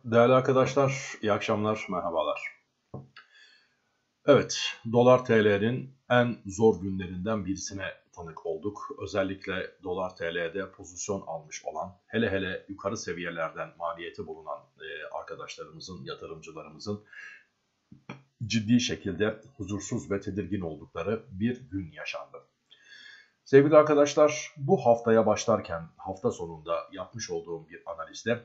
Değerli arkadaşlar, iyi akşamlar, merhabalar. Evet, Dolar TL'nin en zor günlerinden birisine tanık olduk. Özellikle Dolar TL'de pozisyon almış olan, hele yukarı seviyelerden maliyeti bulunan arkadaşlarımızın, yatırımcılarımızın ciddi şekilde huzursuz ve tedirgin oldukları bir gün yaşandı. Sevgili arkadaşlar, bu haftaya başlarken hafta sonunda yapmış olduğum bir analizde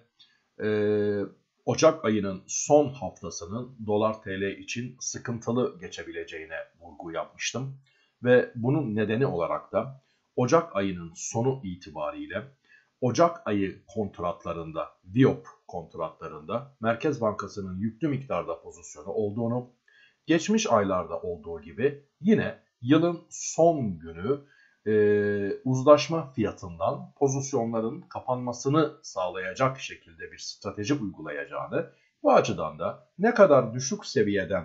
Ocak ayının son haftasının Dolar TL için sıkıntılı geçebileceğine vurgu yapmıştım. Ve bunun nedeni olarak da Ocak ayının sonu itibariyle Ocak ayı kontratlarında, VIOP kontratlarında Merkez Bankası'nın yüklü miktarda pozisyonu olduğunu, geçmiş aylarda olduğu gibi yine yılın son günü uzlaşma fiyatından pozisyonların kapanmasını sağlayacak şekilde bir strateji uygulayacağını, bu açıdan da ne kadar düşük seviyeden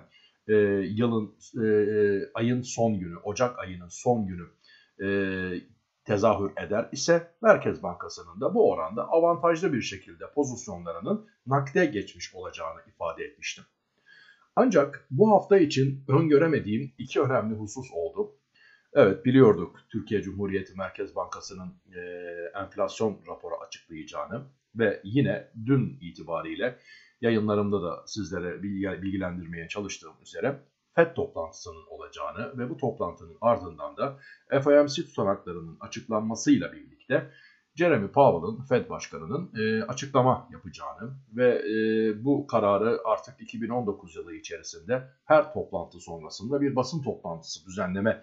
ayın son günü, Ocak ayının son günü tezahür eder ise Merkez Bankası'nın da bu oranda avantajlı bir şekilde pozisyonlarının nakde geçmiş olacağını ifade etmiştim. Ancak bu hafta için öngöremediğim iki önemli husus oldu. Evet, biliyorduk Türkiye Cumhuriyeti Merkez Bankası'nın enflasyon raporu açıklayacağını ve yine dün itibariyle yayınlarımda da sizlere bilgilendirmeye çalıştığım üzere FED toplantısının olacağını ve bu toplantının ardından da FOMC tutanaklarının açıklanmasıyla birlikte Jeremy Powell'ın, FED Başkanı'nın açıklama yapacağını ve bu kararı artık 2019 yılı içerisinde her toplantı sonrasında bir basın toplantısı düzenleme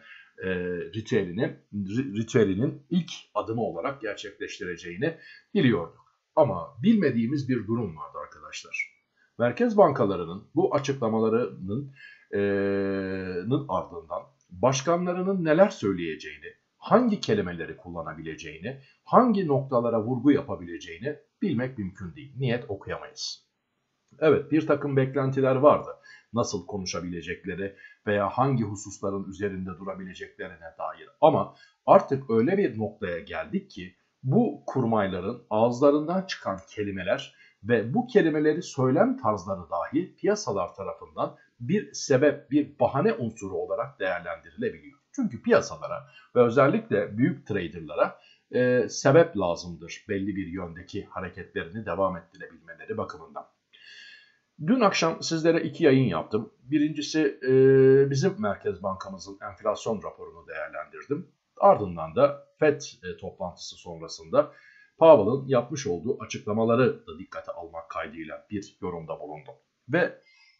ritüelinin ilk adımı olarak gerçekleştireceğini biliyorduk. Ama bilmediğimiz bir durum vardı arkadaşlar. Merkez bankalarının bu açıklamalarının ardından başkanlarının neler söyleyeceğini, hangi kelimeleri kullanabileceğini, hangi noktalara vurgu yapabileceğini bilmek mümkün değil. Niyet okuyamayız. Evet, bir takım beklentiler vardı. Nasıl konuşabilecekleri veya hangi hususların üzerinde durabileceklerine dair. Ama artık öyle bir noktaya geldik ki bu kurmayların ağızlarından çıkan kelimeler ve bu kelimeleri söylem tarzları dahi piyasalar tarafından bir sebep, bir bahane unsuru olarak değerlendirilebiliyor. Çünkü piyasalara ve özellikle büyük traderlara sebep lazımdır belli bir yöndeki hareketlerini devam ettirebilmeleri bakımından. Dün akşam sizlere iki yayın yaptım. Birincisi bizim Merkez Bankamızın enflasyon raporunu değerlendirdim. Ardından da FED toplantısı sonrasında Powell'ın yapmış olduğu açıklamaları da dikkate almak kaydıyla bir yorumda bulundum. Ve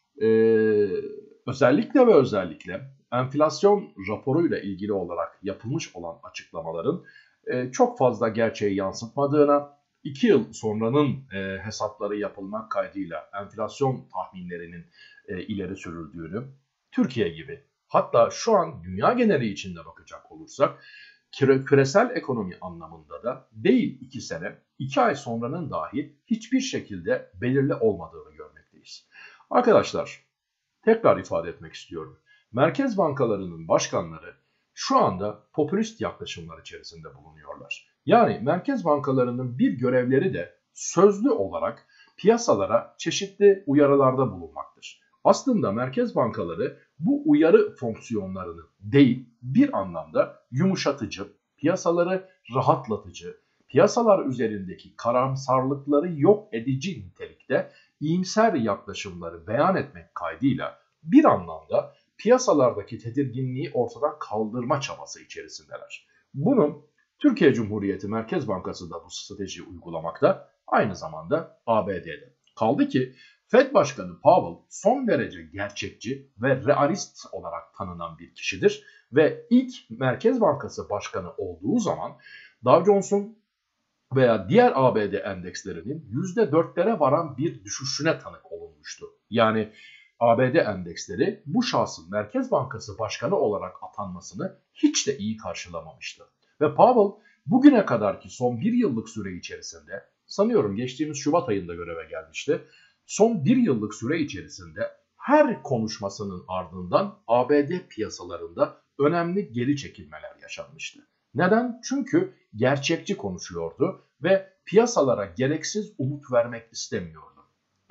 özellikle enflasyon raporuyla ilgili olarak yapılmış olan açıklamaların çok fazla gerçeği yansıtmadığına, 2 yıl sonranın hesapları yapılmak kaydıyla enflasyon tahminlerinin ileri sürüldüğünü, Türkiye gibi hatta şu an dünya geneli içinde bakacak olursak küresel ekonomi anlamında da değil 2 sene, 2 ay sonranın dahi hiçbir şekilde belirli olmadığını görmekteyiz. Arkadaşlar, tekrar ifade etmek istiyorum. Merkez bankalarının başkanları şu anda popülist yaklaşımlar içerisinde bulunuyorlar. Yani merkez bankalarının bir görevleri de sözlü olarak piyasalara çeşitli uyarılarda bulunmaktır. Aslında merkez bankaları bu uyarı fonksiyonlarını değil, bir anlamda yumuşatıcı, piyasaları rahatlatıcı, piyasalar üzerindeki karamsarlıkları yok edici nitelikte iyimser yaklaşımları beyan etmek kaydıyla bir anlamda piyasalardaki tedirginliği ortadan kaldırma çabası içerisindeler. Bunun Türkiye Cumhuriyeti Merkez Bankası da bu stratejiyi uygulamakta, aynı zamanda ABD'de. Kaldı ki FED Başkanı Powell son derece gerçekçi ve realist olarak tanınan bir kişidir ve ilk Merkez Bankası Başkanı olduğu zaman Dow Jones'un veya diğer ABD endekslerinin %4'lere varan bir düşüşüne tanık olunmuştu. Yani ABD endeksleri bu şahsın Merkez Bankası Başkanı olarak atanmasını hiç de iyi karşılamamıştı. Ve Powell bugüne kadarki son bir yıllık süre içerisinde, sanıyorum geçtiğimiz Şubat ayında göreve gelmişti, son bir yıllık süre içerisinde her konuşmasının ardından ABD piyasalarında önemli geri çekilmeler yaşanmıştı. Neden? Çünkü gerçekçi konuşuyordu ve piyasalara gereksiz umut vermek istemiyordu.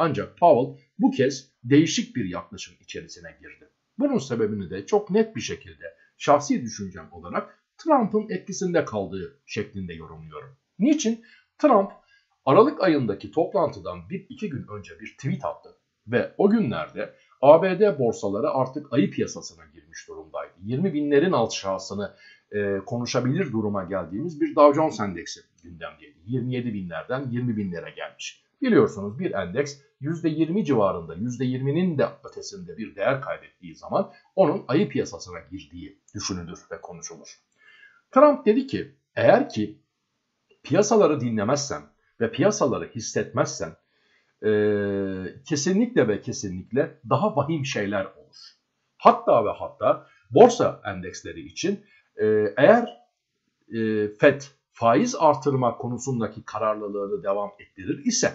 Ancak Powell bu kez değişik bir yaklaşım içerisine girdi. Bunun sebebini de çok net bir şekilde şahsi düşüncem olarak Trump'ın etkisinde kaldığı şeklinde yorumluyorum. Niçin? Trump Aralık ayındaki toplantıdan 1-2 gün önce bir tweet attı ve o günlerde ABD borsaları artık ayı piyasasına girmiş durumdaydı. 20 binlerin aşağısını konuşabilir duruma geldiğimiz bir Dow Jones endeksi gündemdeydi. 27 binlerden 20 binlere gelmiş. Biliyorsunuz bir endeks %20 civarında, %20'nin de ötesinde bir değer kaybettiği zaman onun ayı piyasasına girdiği düşünülür ve konuşulur. Trump dedi ki eğer ki piyasaları dinlemezsen ve piyasaları hissetmezsen kesinlikle ve kesinlikle daha vahim şeyler olur. Hatta ve hatta borsa endeksleri için eğer FED faiz artırma konusundaki kararlılığını devam ettirir ise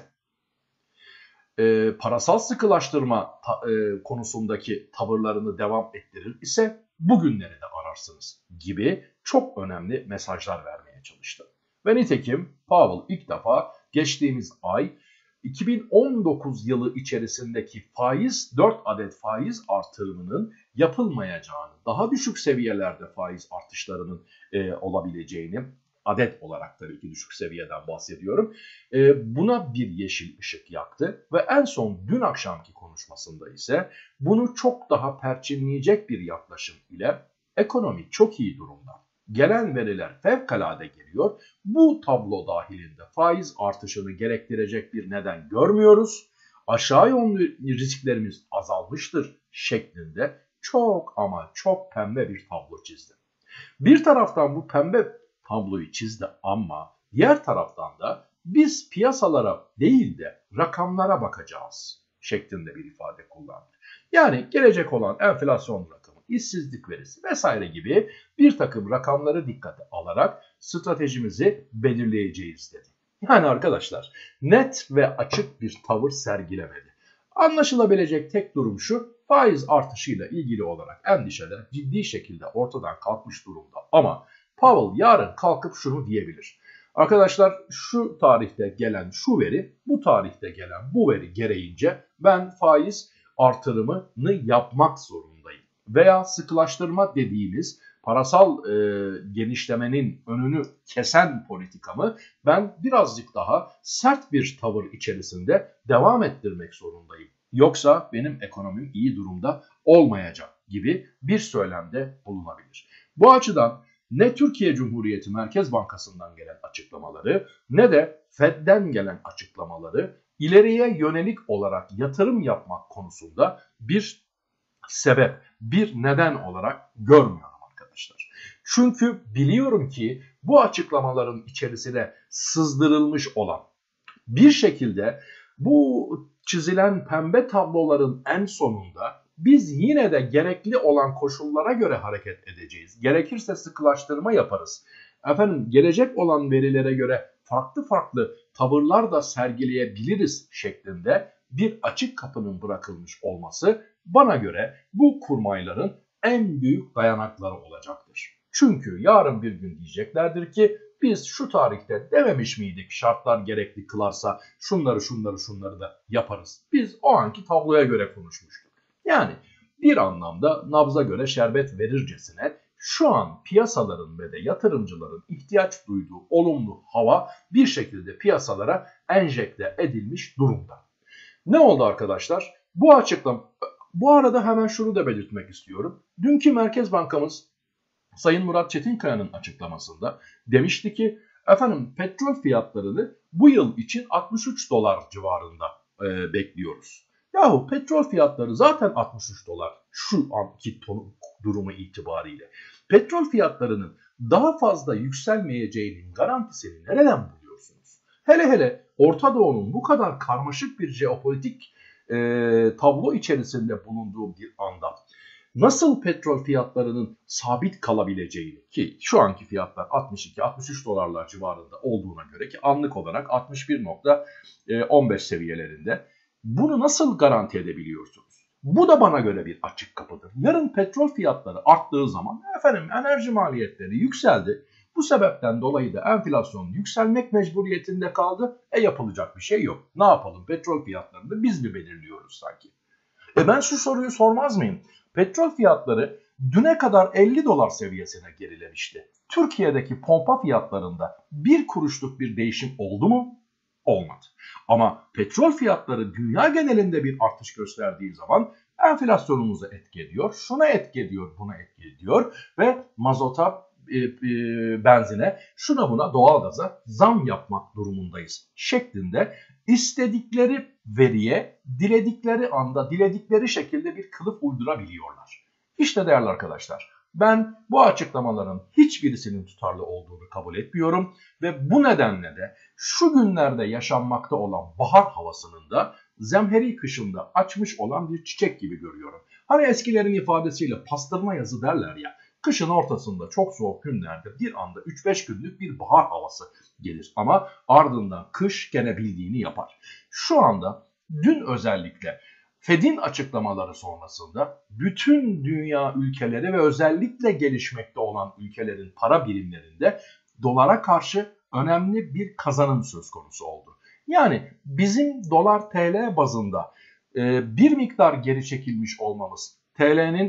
parasal sıkılaştırma konusundaki tavırlarını devam ettirir ise bugünleri de ararsınız gibi çok önemli mesajlar vermeye çalıştı. Ve nitekim Powell ilk defa geçtiğimiz ay 2019 yılı içerisindeki 4 adet faiz artırımının yapılmayacağını, daha düşük seviyelerde faiz artışlarının olabileceğini, adet olarak tabii ki düşük seviyeden bahsediyorum, buna bir yeşil ışık yaktı ve en son dün akşamki konuşmasında ise bunu çok daha perçinleyecek bir yaklaşım ile ekonomi çok iyi durumda. Gelen veriler fevkalade geliyor. Bu tablo dahilinde faiz artışını gerektirecek bir neden görmüyoruz. Aşağı yönlü risklerimiz azalmıştır şeklinde çok ama çok pembe bir tablo çizdi. Bir taraftan bu pembe tabloyu çizdi ama diğer taraftan da biz piyasalara değil de rakamlara bakacağız şeklinde bir ifade kullandı. Yani gelecek olan enflasyon rakamı, işsizlik verisi vesaire gibi bir takım rakamları dikkate alarak stratejimizi belirleyeceğiz dedi. Yani arkadaşlar net ve açık bir tavır sergilemedi. Anlaşılabilecek tek durum şu: faiz artışıyla ilgili olarak endişeler ciddi şekilde ortadan kalkmış durumda. Ama Powell yarın kalkıp şunu diyebilir: arkadaşlar şu tarihte gelen şu veri, bu tarihte gelen bu veri gereğince ben faiz artırımını yapmak zorundayım. Veya sıkılaştırma dediğimiz parasal genişlemenin önünü kesen politikamı ben birazcık daha sert bir tavır içerisinde devam ettirmek zorundayım. Yoksa benim ekonomim iyi durumda olmayacak gibi bir söylemde bulunabilir. Bu açıdan ne Türkiye Cumhuriyeti Merkez Bankası'ndan gelen açıklamaları ne de FED'den gelen açıklamaları ileriye yönelik olarak yatırım yapmak konusunda bir sebep, bir neden olarak görmüyorum arkadaşlar. Çünkü biliyorum ki bu açıklamaların içerisine sızdırılmış olan bir şekilde bu çizilen pembe tabloların en sonunda biz yine de gerekli olan koşullara göre hareket edeceğiz. Gerekirse sıkılaştırma yaparız. Gelecek olan verilere göre farklı tavırlar da sergileyebiliriz şeklinde bir açık kapının bırakılmış olması bana göre bu kurmayların en büyük dayanakları olacaktır. Çünkü yarın bir gün diyeceklerdir ki biz şu tarihte dememiş miydik şartlar gerekli kılarsa şunları da yaparız. Biz o anki tabloya göre konuşmuştuk. Yani bir anlamda nabza göre şerbet verircesine şu an piyasaların ve de yatırımcıların ihtiyaç duyduğu olumlu hava bir şekilde piyasalara enjekte edilmiş durumda. Ne oldu arkadaşlar? Bu arada hemen şunu da belirtmek istiyorum. Dünkü Merkez Bankamız Sayın Murat Çetinkaya'nın açıklamasında demişti ki petrol fiyatlarını bu yıl için 63 dolar civarında bekliyoruz. Yahu petrol fiyatları zaten 63 dolar şu anki durumu itibariyle. Petrol fiyatlarının daha fazla yükselmeyeceğinin garantisini nereden buluyorsunuz? Hele Orta Doğu'nun bu kadar karmaşık bir jeopolitik tablo içerisinde bulunduğu bir anda nasıl petrol fiyatlarının sabit kalabileceğini, ki şu anki fiyatlar 62-63 dolarlar civarında olduğuna göre ki anlık olarak 61.15 seviyelerinde, bunu nasıl garanti edebiliyorsunuz? Bu da bana göre bir açık kapıdır. Yarın petrol fiyatları arttığı zaman enerji maliyetleri yükseldi. Bu sebepten dolayı da enflasyon yükselmek mecburiyetinde kaldı. Yapılacak bir şey yok. Ne yapalım? Petrol fiyatlarını biz mi belirliyoruz sanki? Ben şu soruyu sormaz mıyım? Petrol fiyatları düne kadar 50 dolar seviyesine gerilemişti. Türkiye'deki pompa fiyatlarında bir kuruşluk bir değişim oldu mu? Olmadı. Ama petrol fiyatları dünya genelinde bir artış gösterdiği zaman enflasyonumuzu etki ediyor, şuna etki ediyor, buna etki ediyor ve mazota, benzine, şuna buna, doğalgaza zam yapmak durumundayız şeklinde istedikleri veriye, diledikleri anda, diledikleri şekilde bir kılıf uydurabiliyorlar. İşte değerli arkadaşlar, ben bu açıklamaların hiçbirisinin tutarlı olduğunu kabul etmiyorum ve bu nedenle de şu günlerde yaşanmakta olan bahar havasının da zemheri kışında açmış olan bir çiçek gibi görüyorum. Hani eskilerin ifadesiyle pastırma yazı derler ya, kışın ortasında çok soğuk günlerde bir anda 3-5 günlük bir bahar havası gelir ama ardından kış gene bildiğini yapar. Şu anda dün özellikle Fed'in açıklamaları sonrasında bütün dünya ülkeleri ve özellikle gelişmekte olan ülkelerin para birimlerinde dolara karşı önemli bir kazanım söz konusu oldu. Yani bizim dolar TL bazında bir miktar geri çekilmiş olmamız, TL'nin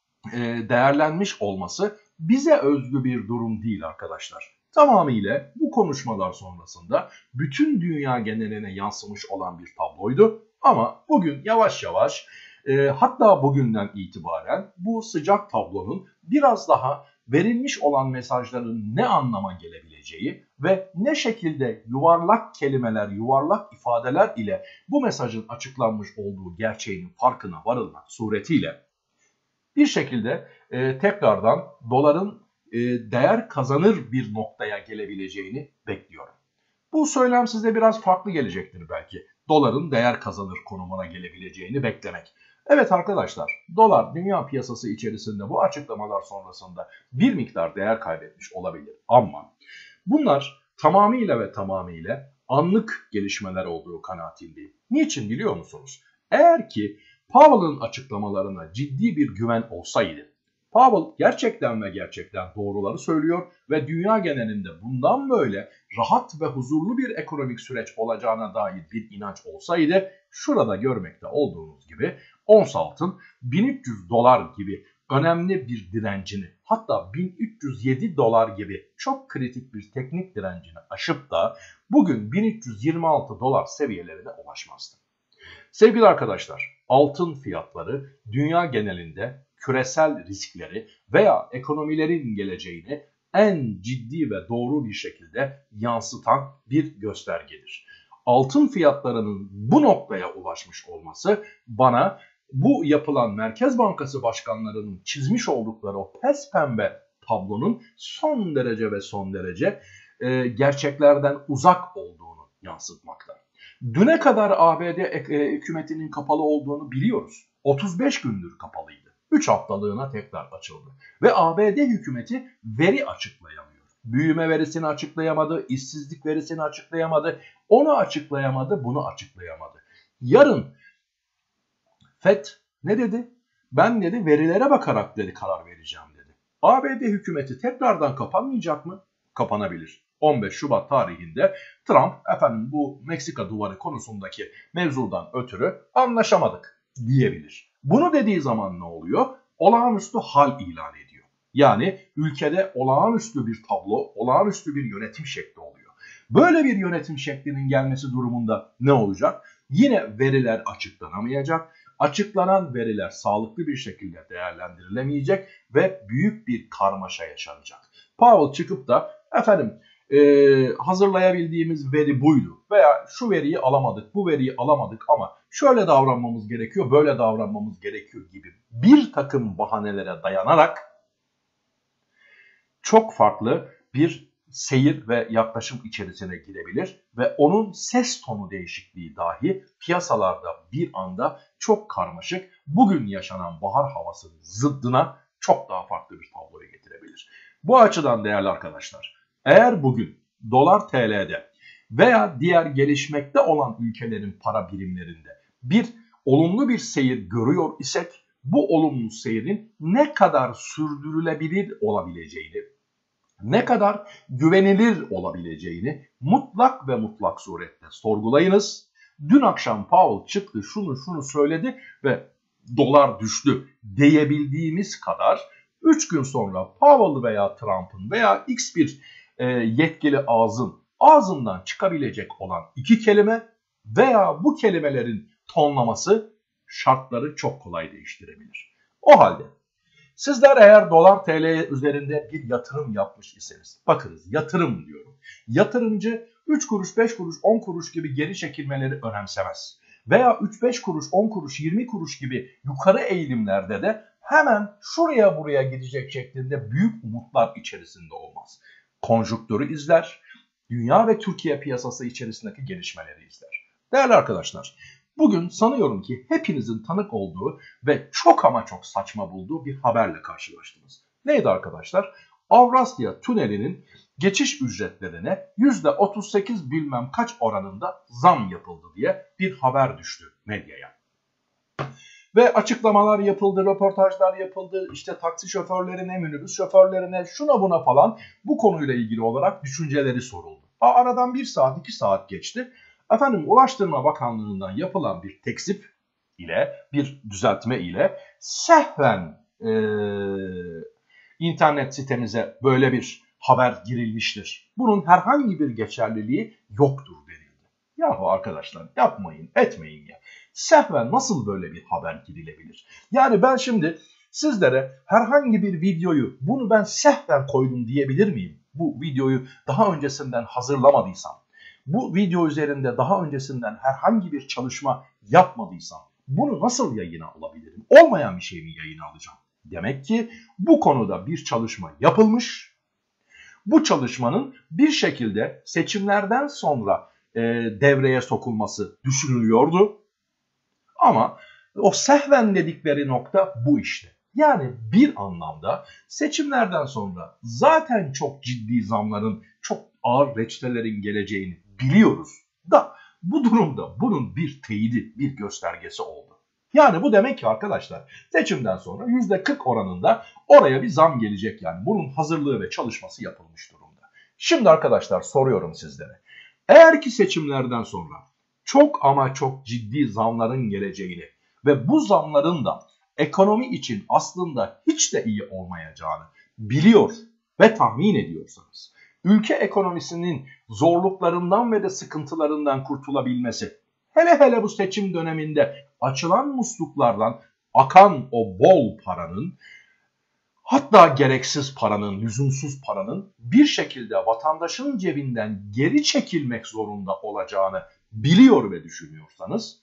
değerlenmiş olması bize özgü bir durum değil arkadaşlar. Tamamıyla bu konuşmalar sonrasında bütün dünya geneline yansımış olan bir tabloydu. Ama bugün yavaş yavaş hatta bugünden itibaren bu sıcak tablonun biraz daha verilmiş olan mesajların ne anlama gelebileceği ve ne şekilde yuvarlak kelimeler, yuvarlak ifadeler ile bu mesajın açıklanmış olduğu gerçeğinin farkına varılmak suretiyle bir şekilde tekrardan doların değer kazanır bir noktaya gelebileceğini bekliyorum. Bu söylem size biraz farklı gelecektir belki. Doların değer kazanır konumuna gelebileceğini beklemek. Evet arkadaşlar, dolar dünya piyasası içerisinde bu açıklamalar sonrasında bir miktar değer kaybetmiş olabilir. Ama bunlar tamamıyla ve tamamıyla anlık gelişmeler olduğu kanaatindeyim. Niçin biliyor musunuz? Eğer ki Powell'ın açıklamalarına ciddi bir güven olsaydı, Powell gerçekten ve gerçekten doğruları söylüyor ve dünya genelinde bundan böyle rahat ve huzurlu bir ekonomik süreç olacağına dair bir inanç olsaydı, şurada görmekte olduğunuz gibi ons altın 1300 dolar gibi önemli bir direncini, hatta 1307 dolar gibi çok kritik bir teknik direncini aşıp da bugün 1326 dolar seviyelerine ulaşmazdı. Sevgili arkadaşlar, altın fiyatları dünya genelinde küresel riskleri veya ekonomilerin geleceğini en ciddi ve doğru bir şekilde yansıtan bir göstergedir. Altın fiyatlarının bu noktaya ulaşmış olması bana bu yapılan Merkez Bankası başkanlarının çizmiş oldukları o pembe tablonun son derece ve son derece gerçeklerden uzak olduğunu yansıtmakta. Düne kadar ABD hükümetinin kapalı olduğunu biliyoruz. 35 gündür kapalıydı. 3 haftalığına tekrar açıldı. Ve ABD hükümeti veri açıklayamıyor. Büyüme verisini açıklayamadı, işsizlik verisini açıklayamadı, onu açıklayamadı, bunu açıklayamadı. Yarın FED ne dedi? Ben dedi verilere bakarak dedi karar vereceğim dedi. ABD hükümeti tekrardan kapanmayacak mı? Kapanabilir. 15 Şubat tarihinde Trump bu Meksika duvarı konusundaki mevzudan ötürü anlaşamadık diyebilir. Bunu dediği zaman ne oluyor? Olağanüstü hal ilan ediyor. Yani ülkede olağanüstü bir tablo, olağanüstü bir yönetim şekli oluyor. Böyle bir yönetim şeklinin gelmesi durumunda ne olacak? Yine veriler açıklanamayacak. Açıklanan veriler sağlıklı bir şekilde değerlendirilemeyecek ve büyük bir karmaşa yaşanacak. Powell çıkıp da hazırlayabildiğimiz veri buydu veya şu veriyi alamadık, bu veriyi alamadık ama şöyle davranmamız gerekiyor, böyle davranmamız gerekiyor gibi bir takım bahanelere dayanarak çok farklı bir seyir ve yaklaşım içerisine girebilir ve onun ses tonu değişikliği dahi piyasalarda bir anda çok karmaşık, bugün yaşanan bahar havasının zıddına çok daha farklı bir tabloyu getirebilir. Bu açıdan değerli arkadaşlar, eğer bugün dolar TL'de veya diğer gelişmekte olan ülkelerin para birimlerinde bir olumlu bir seyir görüyor isek, bu olumlu seyrin ne kadar sürdürülebilir olabileceğini ne kadar güvenilir olabileceğini mutlak ve mutlak surette sorgulayınız. Dün akşam Powell çıktı, şunu söyledi ve dolar düştü diyebildiğimiz kadar 3 gün sonra Powell veya Trump'ın veya X bir yetkili ağzından çıkabilecek olan iki kelime veya bu kelimelerin tonlaması şartları çok kolay değiştirebilir. O halde sizler eğer dolar TL üzerinde bir yatırım yapmış iseniz, bakınız yatırım diyorum. Yatırımcı 3 kuruş, 5 kuruş, 10 kuruş gibi geri çekilmeleri önemsemez. Veya 3-5 kuruş, 10 kuruş, 20 kuruş gibi yukarı eğilimlerde de hemen şuraya buraya gidecek şeklinde büyük umutlar içerisinde olmaz. Konjonktürü izler, dünya ve Türkiye piyasası içerisindeki gelişmeleri izler. Değerli arkadaşlar, bugün sanıyorum ki hepinizin tanık olduğu ve çok ama çok saçma bulduğu bir haberle karşılaştınız. Neydi arkadaşlar? Avrasya Tüneli'nin geçiş ücretlerine %38 bilmem kaç oranında zam yapıldı diye bir haber düştü medyaya. Ve açıklamalar yapıldı, röportajlar yapıldı, işte taksi şoförlerine, minibüs şoförlerine, şuna buna falan bu konuyla ilgili olarak düşünceleri soruldu. Aradan 1 saat, 2 saat geçti. Efendim Ulaştırma Bakanlığı'ndan yapılan bir tekzip ile, bir düzeltme ile sehven internet sitemize böyle bir haber girilmiştir. Bunun herhangi bir geçerliliği yoktur denildi. Yahu arkadaşlar yapmayın, etmeyin ya. Sehven nasıl böyle bir haber girilebilir? Yani ben şimdi sizlere herhangi bir videoyu bunu ben sehven koydum diyebilir miyim? Bu videoyu daha öncesinden hazırlamadıysam, bu video üzerinde daha öncesinden herhangi bir çalışma yapmadıysam bunu nasıl yayına alabilirim? Olmayan bir şey mi yayına alacağım? Demek ki bu konuda bir çalışma yapılmış. Bu çalışmanın bir şekilde seçimlerden sonra devreye sokulması düşünülüyordu. Ama o sehven dedikleri nokta bu işte. Yani bir anlamda seçimlerden sonra zaten çok ciddi zamların, çok ağır reçetelerin geleceğini biliyoruz da bu durumda bunun bir teyidi, bir göstergesi oldu. Yani bu demek ki arkadaşlar seçimden sonra %40 oranında oraya bir zam gelecek yani. Bunun hazırlığı ve çalışması yapılmış durumda. Şimdi arkadaşlar soruyorum sizlere. Eğer ki seçimlerden sonra çok ama çok ciddi zamların geleceğini ve bu zamların da ekonomi için aslında hiç de iyi olmayacağını biliyor ve tahmin ediyorsanız, ülke ekonomisinin zorluklarından ve de sıkıntılarından kurtulabilmesi, hele bu seçim döneminde açılan musluklardan akan o bol paranın, hatta gereksiz paranın, lüzumsuz paranın bir şekilde vatandaşın cebinden geri çekilmek zorunda olacağını biliyor ve düşünüyorsanız,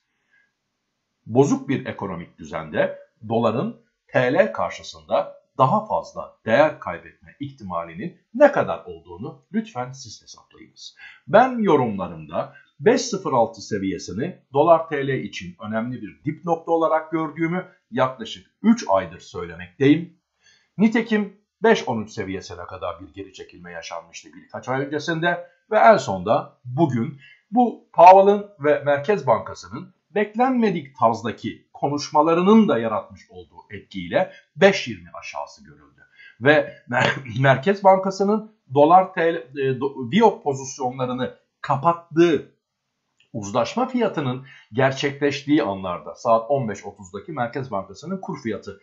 bozuk bir ekonomik düzende doların TL karşısında daha fazla değer kaybetme ihtimalinin ne kadar olduğunu lütfen siz hesaplayınız. Ben yorumlarımda 5.06 seviyesini dolar TL için önemli bir dip nokta olarak gördüğümü yaklaşık 3 aydır söylemekteyim. Nitekim 5.13 seviyesine kadar bir geri çekilme yaşanmıştı birkaç ay öncesinde ve en sonda bugün bu Powell'ın ve Merkez Bankası'nın beklenmedik tarzdaki konuşmalarının da yaratmış olduğu etkiyle 5.20 aşağısı görüldü. Ve Merkez Bankası'nın dolar TL VIOP pozisyonlarını kapattığı uzlaşma fiyatının gerçekleştiği anlarda saat 15.30'daki Merkez Bankası'nın kur fiyatı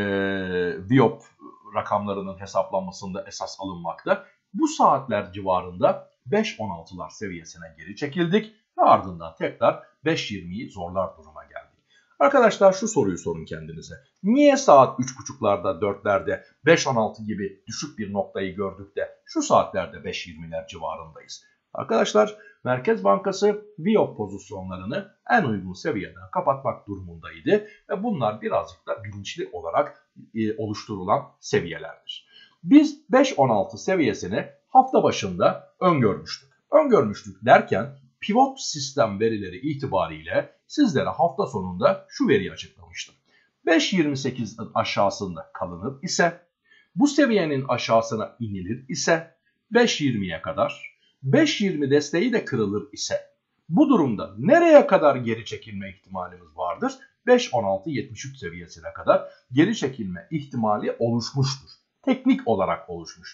VIOP rakamlarının hesaplanmasında esas alınmakta. Bu saatler civarında 5.16'lar seviyesine geri çekildik ve ardından tekrar 5.20'yi zorlar duruma geldik. Arkadaşlar şu soruyu sorun kendinize. Niye saat 3.30'larda 4'lerde 5.16 gibi düşük bir noktayı gördük de şu saatlerde 5.20'ler civarındayız? Arkadaşlar Merkez Bankası VIOP pozisyonlarını en uygun seviyeden kapatmak durumundaydı ve bunlar birazcık da bilinçli olarak oluşturulan seviyelerdir. Biz 5.16 seviyesini hafta başında öngörmüştük. Öngörmüştük derken pivot sistem verileri itibariyle sizlere hafta sonunda şu veriyi açıklamıştım. 5.28'in aşağısında kalınır ise, bu seviyenin aşağısına inilir ise 5.20'ye kadar, 5.20 desteği de kırılır ise bu durumda nereye kadar geri çekilme ihtimalimiz vardır? 5.16-73 seviyesine kadar geri çekilme ihtimali oluşmuştur. Teknik olarak oluşmuştur.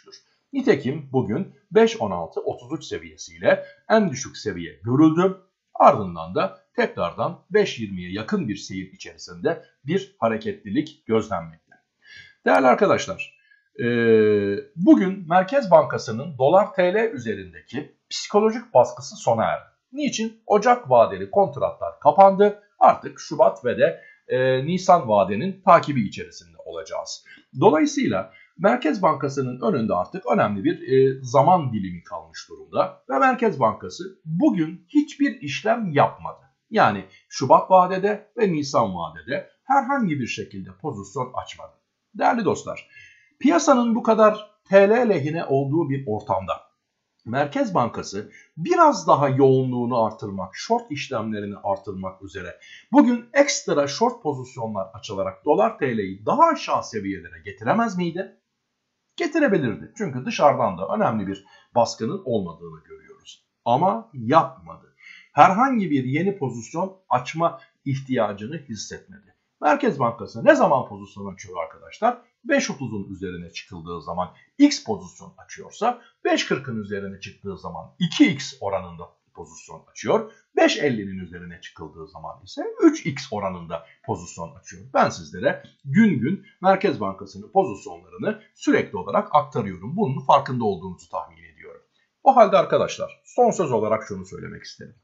Nitekim bugün 5.16.33 seviyesiyle en düşük seviye görüldü. Ardından da tekrardan 5.20'ye yakın bir seyir içerisinde bir hareketlilik gözlenmekte. Değerli arkadaşlar, bugün Merkez Bankası'nın dolar TL üzerindeki psikolojik baskısı sona erdi. Niçin? Ocak vadeli kontratlar kapandı. Artık Şubat ve de Nisan vadenin takibi içerisinde olacağız. Dolayısıyla Merkez Bankası'nın önünde artık önemli bir zaman dilimi kalmış durumda. Ve Merkez Bankası bugün hiçbir işlem yapmadı. Yani Şubat vadede ve Nisan vadede herhangi bir şekilde pozisyon açmadı. Değerli dostlar, piyasanın bu kadar TL lehine olduğu bir ortamda Merkez Bankası biraz daha yoğunluğunu artırmak, short işlemlerini artırmak üzere bugün ekstra short pozisyonlar açılarak dolar TL'yi daha aşağı seviyelere getiremez miydi? Getirebilirdi. Çünkü dışarıdan da önemli bir baskının olmadığını görüyoruz. Ama yapmadı. Herhangi bir yeni pozisyon açma ihtiyacını hissetmedi. Merkez Bankası ne zaman pozisyon açıyor arkadaşlar? 5.30'un üzerine çıkıldığı zaman X pozisyon açıyorsa 5.40'ın üzerine çıktığı zaman 2X oranında pozisyon açıyor. 5.50'nin üzerine çıkıldığı zaman ise 3X oranında pozisyon açıyor. Ben sizlere gün gün Merkez Bankası'nın pozisyonlarını sürekli olarak aktarıyorum. Bunun farkında olduğunuzu tahmin ediyorum. O halde arkadaşlar son söz olarak şunu söylemek isterim.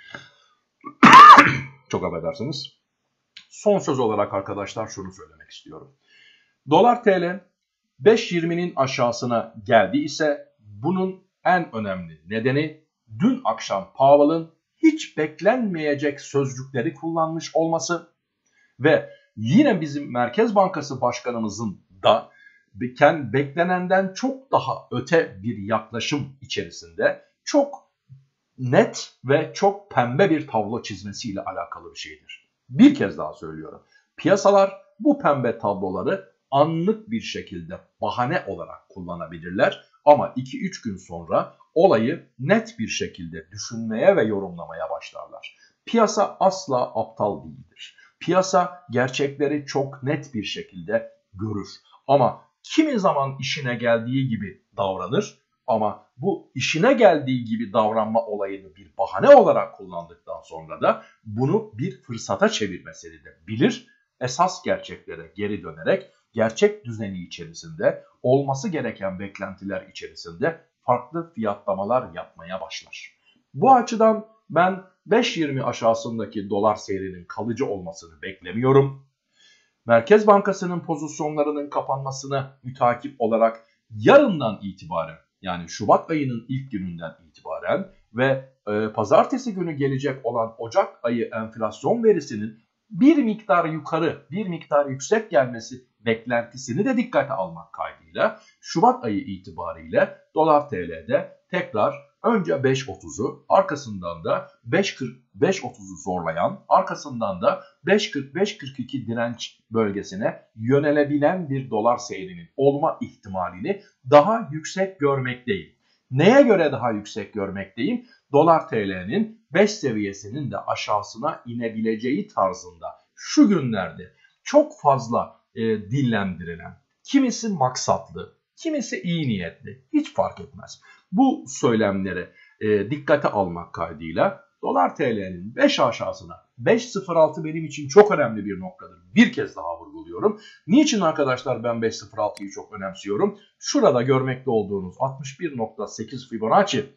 Çok affedersiniz. Son söz olarak arkadaşlar şunu söylemek istiyorum. Dolar TL 5.20'nin aşağısına geldi ise bunun en önemli nedeni dün akşam Powell'ın hiç beklenmeyecek sözcükleri kullanmış olması ve yine bizim Merkez Bankası Başkanımızın da beklenenden çok daha öte bir yaklaşım içerisinde çok net ve çok pembe bir tablo çizmesiyle alakalı bir şeydir. Bir kez daha söylüyorum. Piyasalar bu pembe tabloları anlık bir şekilde bahane olarak kullanabilirler ama 2-3 gün sonra olayı net bir şekilde düşünmeye ve yorumlamaya başlarlar. Piyasa asla aptal değildir. Piyasa gerçekleri çok net bir şekilde görür ama kimi zaman işine geldiği gibi davranır ama bu işine geldiği gibi davranma olayını bir bahane olarak kullandıktan sonra da bunu bir fırsata çevirmesini de bilir. Esas gerçeklere geri dönerek gerçek düzeni içerisinde olması gereken beklentiler içerisinde farklı fiyatlamalar yapmaya başlar. Bu açıdan ben 5.20 aşağısındaki dolar seyrinin kalıcı olmasını beklemiyorum. Merkez Bankası'nın pozisyonlarının kapanmasını mütakip olarak yarından itibaren yani Şubat ayının ilk gününden itibaren ve pazartesi günü gelecek olan Ocak ayı enflasyon verisinin bir miktar yukarı, bir miktar yüksek gelmesi beklentisini de dikkate almak kaydıyla Şubat ayı itibariyle dolar TL'de tekrar önce 5.30'u arkasından da 5.30'u zorlayan arkasından da 5.40-5.42 direnç bölgesine yönelebilen bir dolar seyrinin olma ihtimalini daha yüksek görmekteyim. Neye göre daha yüksek görmekteyim? Dolar TL'nin 5 seviyesinin de aşağısına inebileceği tarzında şu günlerde çok fazla dillendirilen, kimisi maksatlı, kimisi iyi niyetli, hiç fark etmez. Bu söylemlere dikkate almak kaydıyla dolar TL'nin 5 aşağısına 5.06 benim için çok önemli bir noktadır. Bir kez daha vurguluyorum. Niçin arkadaşlar ben 5.06'yı çok önemsiyorum? Şurada görmekte olduğunuz 61.8 Fibonacci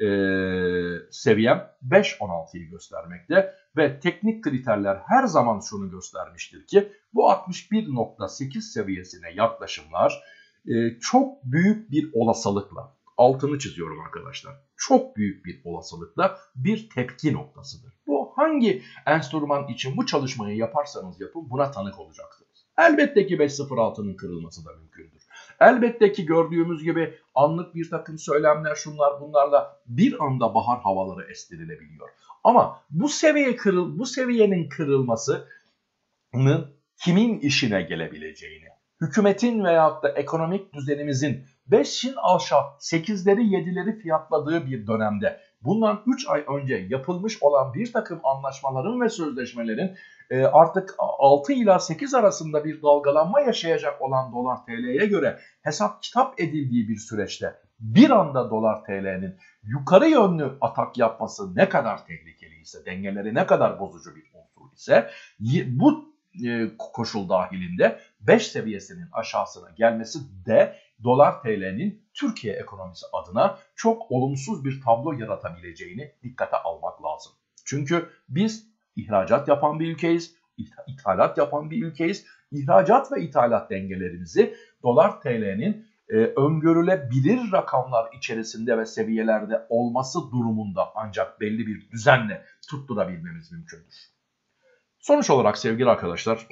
seviyem 5.16'yı göstermekte ve teknik kriterler her zaman şunu göstermiştir ki bu 61.8 seviyesine yaklaşımlar çok büyük bir olasılıkla, altını çiziyorum arkadaşlar, çok büyük bir olasılıkla bir tepki noktasıdır. Bu hangi enstrüman için bu çalışmayı yaparsanız yapın buna tanık olacaksınız. Elbette ki 5.06'nın kırılması da mümkündür. Elbette ki gördüğümüz gibi anlık bir takım söylemler şunlar bunlarla bir anda bahar havaları estirilebiliyor. Ama bu seviyenin kırılmasının kimin işine gelebileceğini, hükümetin veyahut da ekonomik düzenimizin 5'in aşağı 8'leri 7'leri fiyatladığı bir dönemde bundan 3 ay önce yapılmış olan bir takım anlaşmaların ve sözleşmelerin artık 6 ila 8 arasında bir dalgalanma yaşayacak olan dolar TL'ye göre hesap kitap edildiği bir süreçte bir anda dolar TL'nin yukarı yönlü atak yapması ne kadar tehlikeli ise, dengeleri ne kadar bozucu bir unsur ise, bu koşul dahilinde 5 seviyesinin aşağısına gelmesi de dolar TL'nin Türkiye ekonomisi adına çok olumsuz bir tablo yaratabileceğini dikkate almak lazım. Çünkü biz ihracat yapan bir ülkeyiz, ithalat yapan bir ülkeyiz. İhracat ve ithalat dengelerimizi dolar TL'nin öngörülebilir rakamlar içerisinde ve seviyelerde olması durumunda ancak belli bir düzenle tutturabilmemiz mümkündür. Sonuç olarak sevgili arkadaşlar,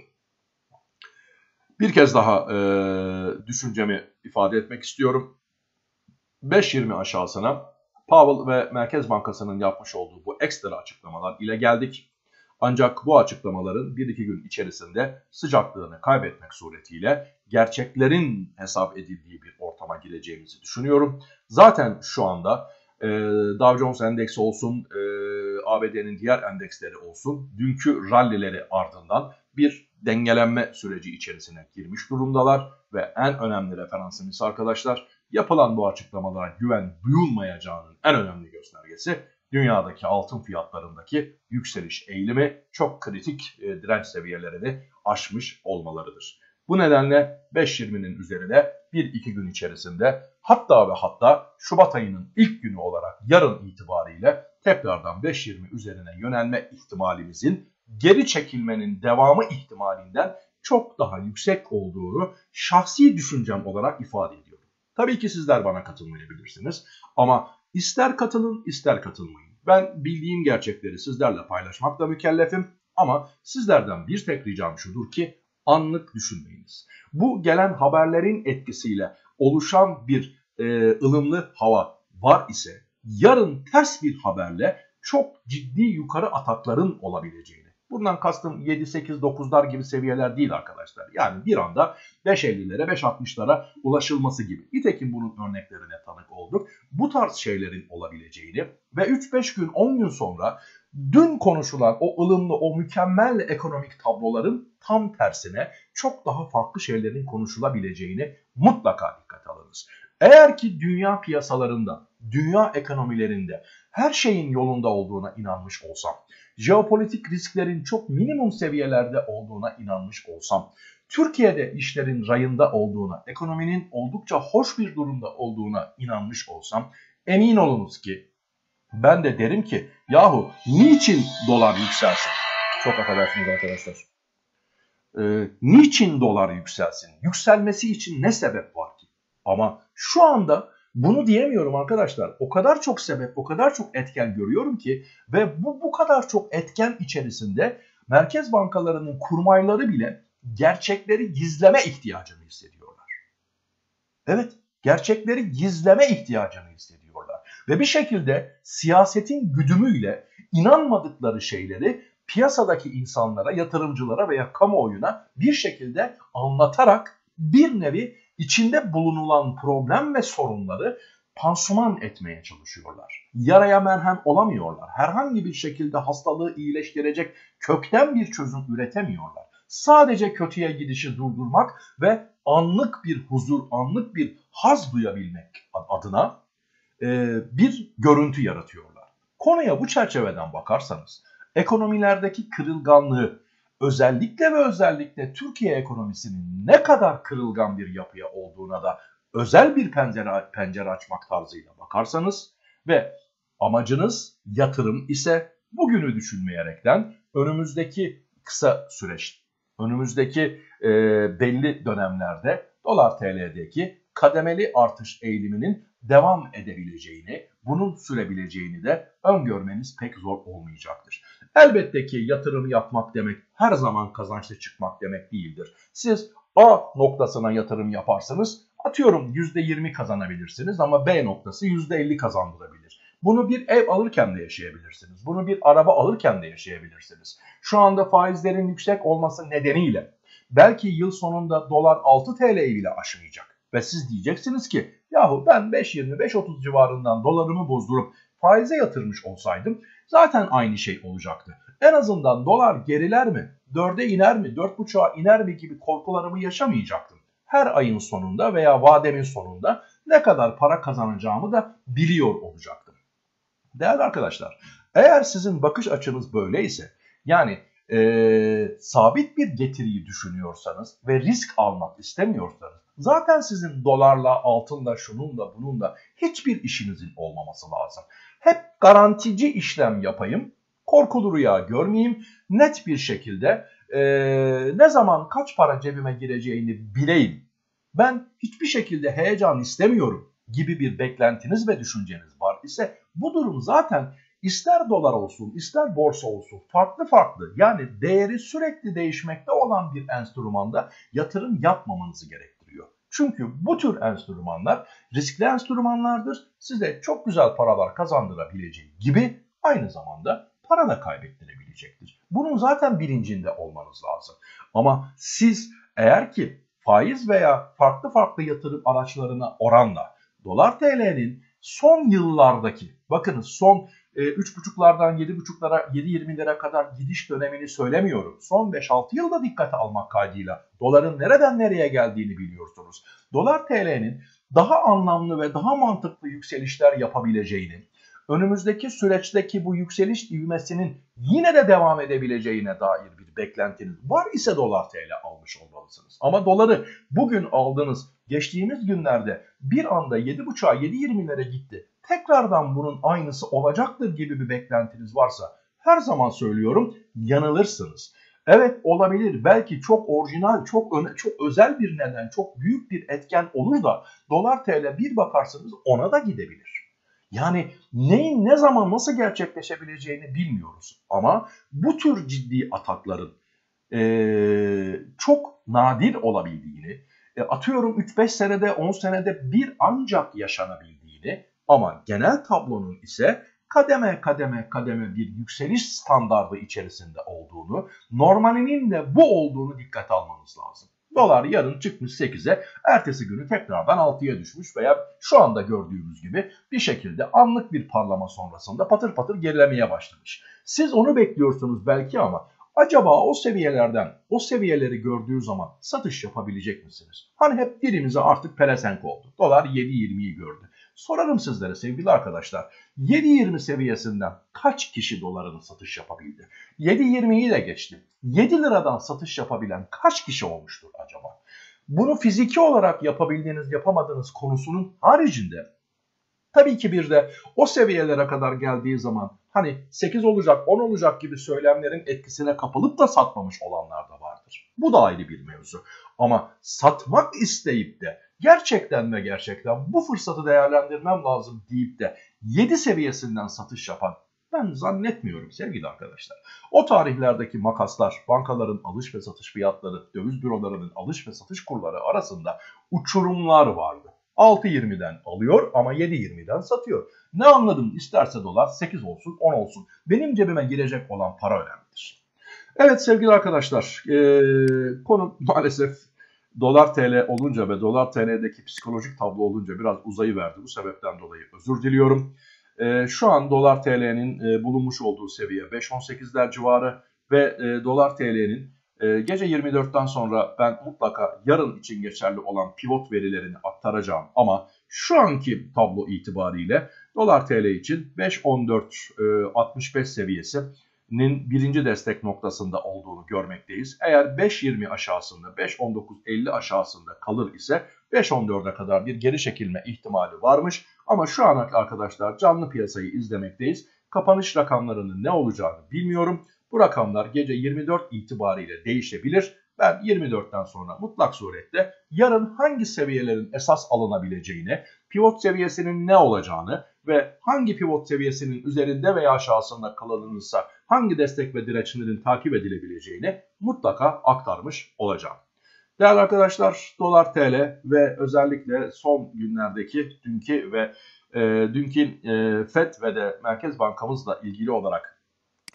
bir kez daha düşüncemi ifade etmek istiyorum. 5.20 aşağısına Powell ve Merkez Bankası'nın yapmış olduğu bu ekstra açıklamalar ile geldik. Ancak bu açıklamaların 1-2 gün içerisinde sıcaklığını kaybetmek suretiyle gerçeklerin hesap edildiği bir ortama gireceğimizi düşünüyorum. Zaten şu anda Dow Jones Endeksi olsun, ABD'nin diğer endeksleri olsun, dünkü rallileri ardından bir dengelenme süreci içerisine girmiş durumdalar. Ve en önemli referansımız arkadaşlar, yapılan bu açıklamalara güven duyulmayacağının en önemli göstergesi dünyadaki altın fiyatlarındaki yükseliş eğilimi çok kritik direnç seviyelerini aşmış olmalarıdır. Bu nedenle 5.20'nin üzerine 1-2 gün içerisinde hatta ve hatta Şubat ayının ilk günü olarak yarın itibariyle tekrardan 5.20 üzerine yönelme ihtimalimizin geri çekilmenin devamı ihtimalinden çok daha yüksek olduğunu şahsi düşüncem olarak ifade ediyorum. Tabii ki sizler bana katılmayabilirsiniz ama ister katılın ister katılmayın. Ben bildiğim gerçekleri sizlerle paylaşmakla mükellefim ama sizlerden bir tek ricam şudur ki anlık düşünmeyiniz. Bu gelen haberlerin etkisiyle oluşan bir ılımlı hava var ise yarın ters bir haberle çok ciddi yukarı atakların olabileceğini. Bundan kastım 7, 8, 9'lar gibi seviyeler değil arkadaşlar. Yani bir anda 5.50'lere, 5.60'lara ulaşılması gibi. Nitekim bunun örneklerine tanık olduk. Bu tarz şeylerin olabileceğini ve 3-5 gün, 10 gün sonra dün konuşulan o ılımlı, o mükemmel ekonomik tabloların tam tersine çok daha farklı şeylerin konuşulabileceğini mutlaka dikkate alınız. Eğer ki dünya piyasalarında, dünya ekonomilerinde her şeyin yolunda olduğuna inanmış olsam, jeopolitik risklerin çok minimum seviyelerde olduğuna inanmış olsam, Türkiye'de işlerin rayında olduğuna, ekonominin oldukça hoş bir durumda olduğuna inanmış olsam, emin olunuz ki ben de derim ki yahu niçin dolar yükselsin? Çok affedersiniz arkadaşlar. Niçin dolar yükselsin? Yükselmesi için ne sebep var ki? Ama şu anda bunu diyemiyorum arkadaşlar. O kadar çok sebep, o kadar çok etken görüyorum ki ve bu kadar çok etken içerisinde merkez bankalarının kurmayları bile gerçekleri gizleme ihtiyacını hissediyorlar. Evet, gerçekleri gizleme ihtiyacını hissediyorlar. Ve bir şekilde siyasetin güdümüyle inanmadıkları şeyleri piyasadaki insanlara, yatırımcılara veya kamuoyuna bir şekilde anlatarak bir nevi içinde bulunulan problem ve sorunları pansuman etmeye çalışıyorlar. Yaraya merhem olamıyorlar. Herhangi bir şekilde hastalığı iyileştirecek kökten bir çözüm üretemiyorlar. Sadece kötüye gidişi durdurmak ve anlık bir huzur, anlık bir haz duyabilmek adına bir görüntü yaratıyorlar. Konuya bu çerçeveden bakarsanız ekonomilerdeki kırılganlığı özellikle ve özellikle Türkiye ekonomisinin ne kadar kırılgan bir yapıya olduğuna da özel bir pencere açmak tarzıyla bakarsanız ve amacınız yatırım ise bugünü düşünmeyerekten önümüzdeki kısa süreç, önümüzdeki belli dönemlerde dolar TL'deki kademeli artış eğiliminin devam edebileceğini, bunun sürebileceğini de öngörmeniz pek zor olmayacaktır. Elbette ki yatırım yapmak demek her zaman kazançlı çıkmak demek değildir. Siz A noktasına yatırım yaparsanız atıyorum %20 kazanabilirsiniz ama B noktası %50 kazandırabilir. Bunu bir ev alırken de yaşayabilirsiniz. Bunu bir araba alırken de yaşayabilirsiniz. Şu anda faizlerin yüksek olması nedeniyle belki yıl sonunda dolar 6 TL'yi bile aşmayacak. Ve siz diyeceksiniz ki yahu ben 5.20-5.30 civarından dolarımı bozdurup faize yatırmış olsaydım zaten aynı şey olacaktı. En azından dolar geriler mi, 4'e iner mi, 4,5'a iner mi gibi korkularımı yaşamayacaktım. Her ayın sonunda veya vademin sonunda ne kadar para kazanacağımı da biliyor olacaktım. Değerli arkadaşlar, eğer sizin bakış açınız böyleyse, yani sabit bir getiriyi düşünüyorsanız ve risk almak istemiyorsanız, zaten sizin dolarla, altınla, şununla, bununla hiçbir işinizin olmaması lazım. Hep garantici işlem yapayım, korkulu rüya görmeyeyim, net bir şekilde ne zaman kaç para cebime gireceğini bileyim. Ben hiçbir şekilde heyecan istemiyorum gibi bir beklentiniz ve düşünceniz var ise bu durum zaten ister dolar olsun ister borsa olsun farklı farklı, yani değeri sürekli değişmekte olan bir enstrümanda yatırım yapmamanızı gerektiriyor. Çünkü bu tür enstrümanlar riskli enstrümanlardır. Size çok güzel paralar kazandırabileceği gibi aynı zamanda para da kaybettirebilecektir. Bunun zaten bilincinde olmanız lazım. Ama siz eğer ki faiz veya farklı farklı yatırım araçlarına oranla dolar TL'nin son yıllardaki, bakınız son 3,5'lardan 7,5'lara 7,20'lere kadar gidiş dönemini söylemiyorum. Son 5-6 yılda dikkate almak kaydıyla doların nereden nereye geldiğini biliyorsunuz. Dolar TL'nin daha anlamlı ve daha mantıklı yükselişler yapabileceğini, önümüzdeki süreçteki bu yükseliş ivmesinin yine de devam edebileceğine dair bir beklentiniz var ise dolar TL almış olmalısınız. Ama doları bugün aldınız, geçtiğimiz günlerde bir anda 7,5'a 7,20'lere gitti, tekrardan bunun aynısı olacaktır gibi bir beklentiniz varsa, her zaman söylüyorum, yanılırsınız. Evet, olabilir, belki çok orijinal, çok özel bir neden, çok büyük bir etken olur da dolar TL bir bakarsınız ona da gidebilir. Yani neyin ne zaman nasıl gerçekleşebileceğini bilmiyoruz. Ama bu tür ciddi atakların çok nadir olabildiğini, atıyorum 3-5 senede 10 senede bir ancak yaşanabildiğini, ama genel tablonun ise kademe kademe bir yükseliş standardı içerisinde olduğunu, normalinin de bu olduğunu dikkate almanız lazım. Dolar yarın çıkmış 8'e, ertesi günü tekrardan 6'ya düşmüş veya şu anda gördüğümüz gibi bir şekilde anlık bir parlama sonrasında patır patır gerilemeye başlamış. Siz onu bekliyorsunuz belki ama acaba o seviyelerden, o seviyeleri gördüğü zaman satış yapabilecek misiniz? Hani hep dilimize artık pelesenk oldu. Dolar 7.20'yi gördü. Sorarım sizlere sevgili arkadaşlar, 7.20 seviyesinden kaç kişi dolarını satış yapabildi? 7.20'yi de geçtim. 7 liradan satış yapabilen kaç kişi olmuştur acaba? Bunu fiziki olarak yapabildiğiniz, yapamadığınız konusunun haricinde, tabii ki bir de o seviyelere kadar geldiği zaman hani 8 olacak, 10 olacak gibi söylemlerin etkisine kapılıp da satmamış olanlar da vardır. Bu da ayrı bir mevzu. Ama satmak isteyip de gerçekten ve gerçekten bu fırsatı değerlendirmem lazım deyip de 7 seviyesinden satış yapan ben zannetmiyorum sevgili arkadaşlar. O tarihlerdeki makaslar, bankaların alış ve satış fiyatları, döviz bürolarının alış ve satış kurları arasında uçurumlar vardı. 6.20'den alıyor ama 7.20'den satıyor. Ne anladım, isterse dolar 8 olsun 10 olsun. Benim cebime girecek olan para önemlidir. Evet sevgili arkadaşlar, konu maalesef dolar TL olunca ve dolar TL'deki psikolojik tablo olunca biraz uzayıverdi. Bu sebepten dolayı özür diliyorum. Şu an dolar TL'nin bulunmuş olduğu seviye 5.18'ler civarı ve dolar TL'nin gece 24'ten sonra ben mutlaka yarın için geçerli olan pivot verilerini aktaracağım. Ama şu anki tablo itibariyle dolar TL için 5.1465 seviyesinin birinci destek noktasında olduğunu görmekteyiz. Eğer 5.20 aşağısında, 5.1950 aşağısında kalır ise 5.14'e kadar bir geri çekilme ihtimali varmış. Ama şu an arkadaşlar canlı piyasayı izlemekteyiz. Kapanış rakamlarının ne olacağını bilmiyorum. Bu rakamlar gece 24 itibariyle değişebilir. Ben 24'ten sonra mutlak surette yarın hangi seviyelerin esas alınabileceğini, pivot seviyesinin ne olacağını ve hangi pivot seviyesinin üzerinde veya aşağısında kalınırsa hangi destek ve dirençlerin takip edilebileceğini mutlaka aktarmış olacağım. Değerli arkadaşlar, dolar TL ve özellikle son günlerdeki dünkü FED ve de Merkez Bankamızla ilgili olarak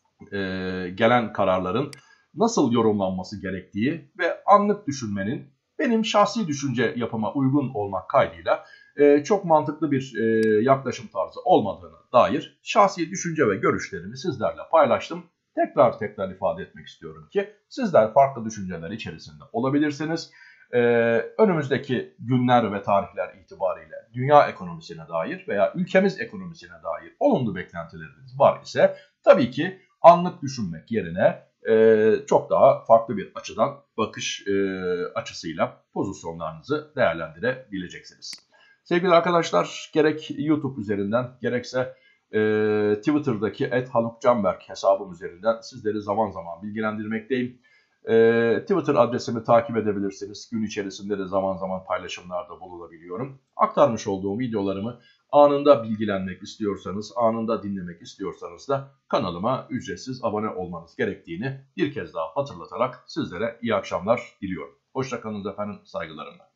gelen kararların nasıl yorumlanması gerektiği ve anlık düşünmenin benim şahsi düşünce yapıma uygun olmak kaydıyla çok mantıklı bir yaklaşım tarzı olmadığına dair şahsi düşünce ve görüşlerimi sizlerle paylaştım. Tekrar ifade etmek istiyorum ki sizler farklı düşünceler içerisinde olabilirsiniz. Önümüzdeki günler ve tarihler itibariyle dünya ekonomisine dair veya ülkemiz ekonomisine dair olumlu beklentileriniz var ise tabii ki anlık düşünmek yerine çok daha farklı bir açıdan bakış açısıyla pozisyonlarınızı değerlendirebileceksiniz. Sevgili arkadaşlar, gerek YouTube üzerinden gerekse Twitter'daki @halukcanberk hesabım üzerinden sizleri zaman zaman bilgilendirmekteyim. Twitter adresimi takip edebilirsiniz. Gün içerisinde de zaman zaman paylaşımlarda bulunabiliyorum. Aktarmış olduğum videolarımı anında bilgilenmek istiyorsanız, anında dinlemek istiyorsanız da kanalıma ücretsiz abone olmanız gerektiğini bir kez daha hatırlatarak sizlere iyi akşamlar diliyorum. Hoşça kalın efendim, saygılarımla.